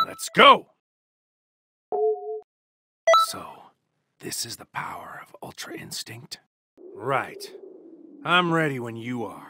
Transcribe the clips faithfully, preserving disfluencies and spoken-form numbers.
Let's go! So, this is the power of Ultra Instinct? Right. I'm ready when you are.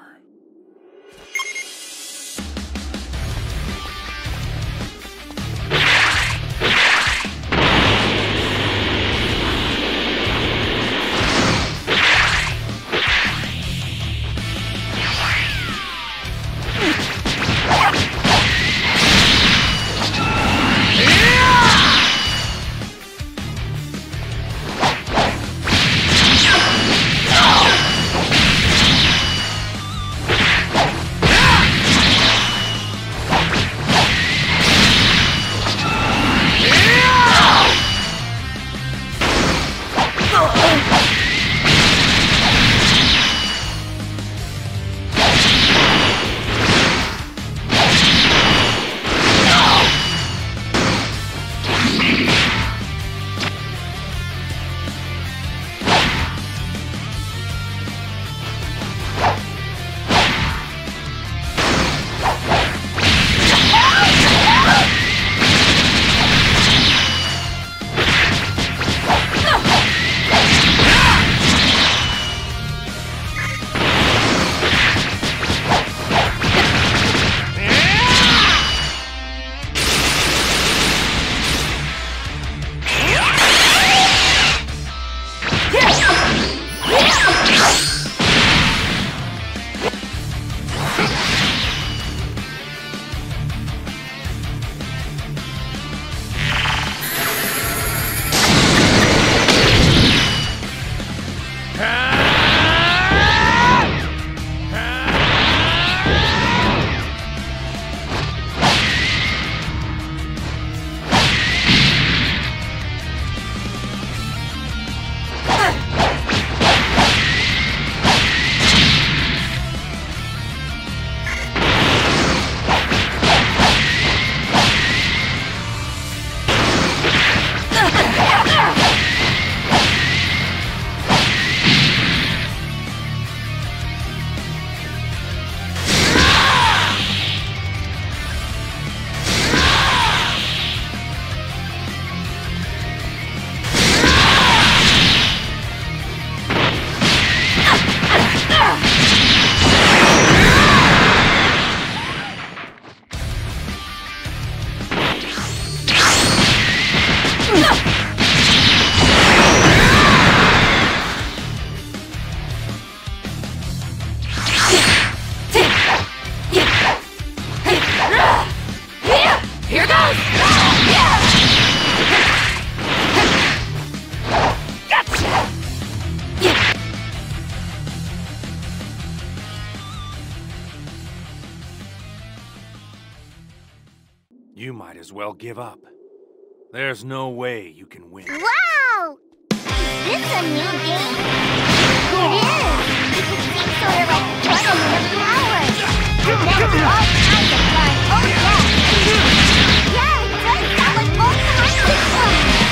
You might as well give up. There's no way you can win. Wow! Is this a new game? It is! It seems sort of like Tournament of Powers. And there's all kinds of fun. Oh yeah! Yeah, it does sound like all kinds of fun!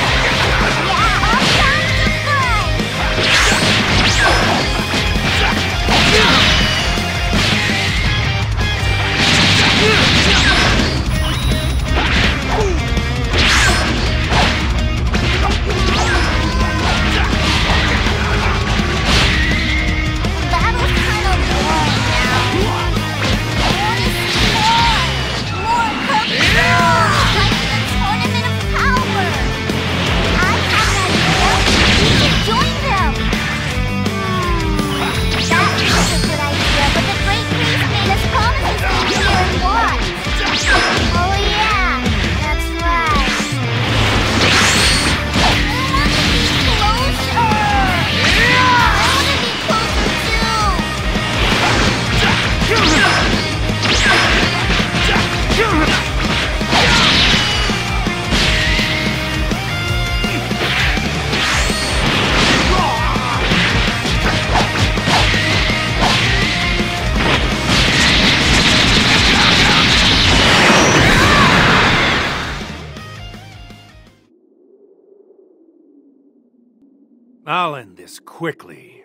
Yeah, all kinds of fun! I'll end this quickly.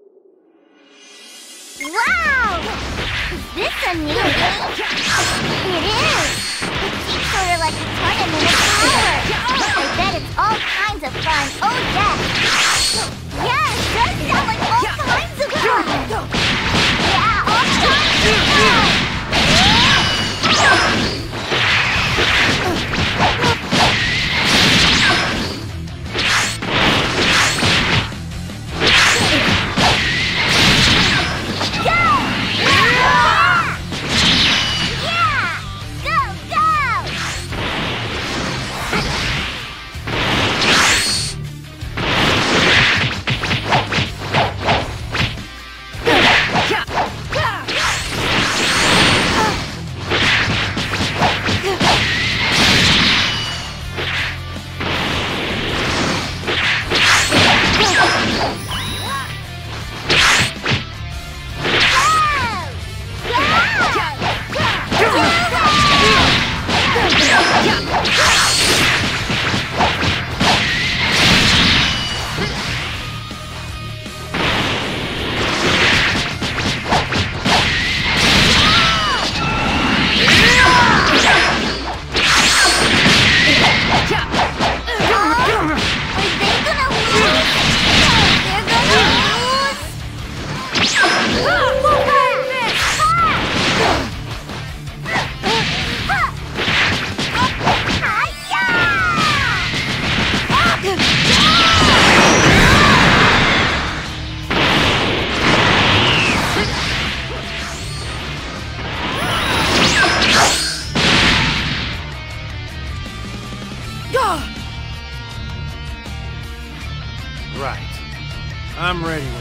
Wow! Is this a new game? It is! It seems sort of like a tournament I'm ready